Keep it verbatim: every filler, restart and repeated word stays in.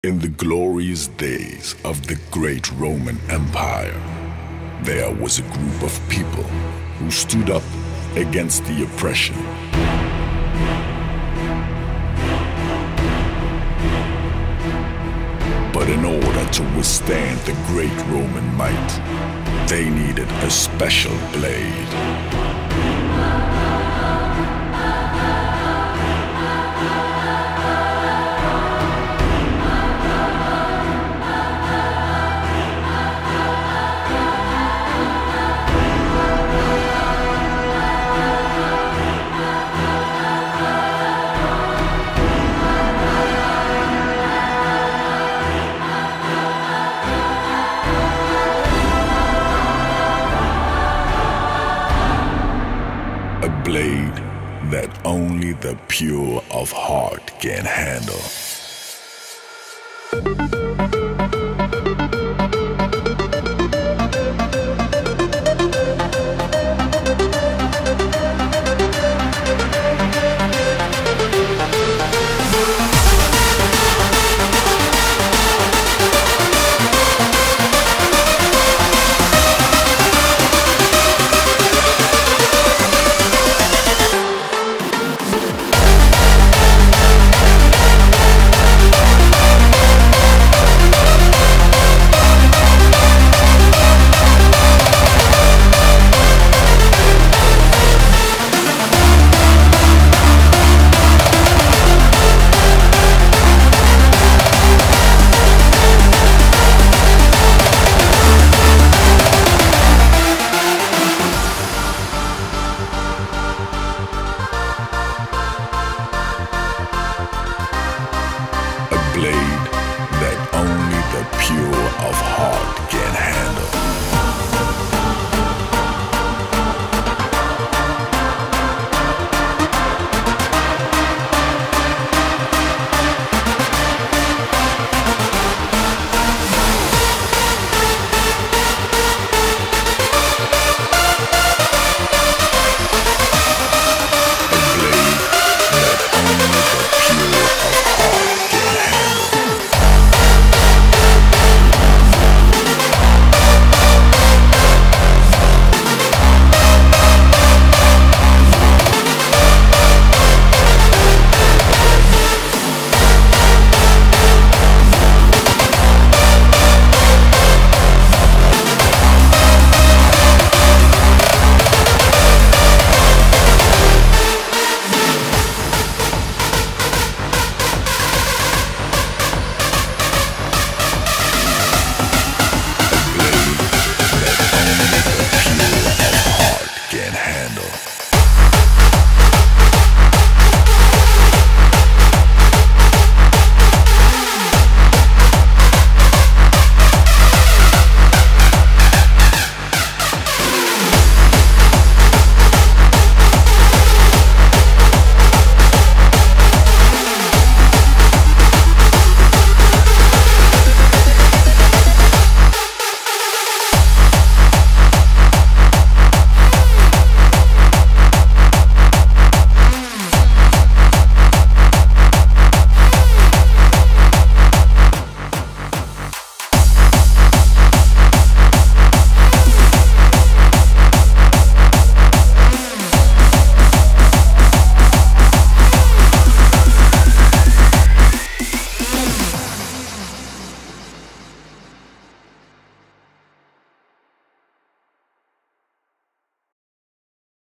In the glorious days of the great Roman Empire, there was a group of people who stood up against the oppression. But in order to withstand the great Roman might, they needed a special blade. A blade that only the pure of heart can handle. Blade that only the pure of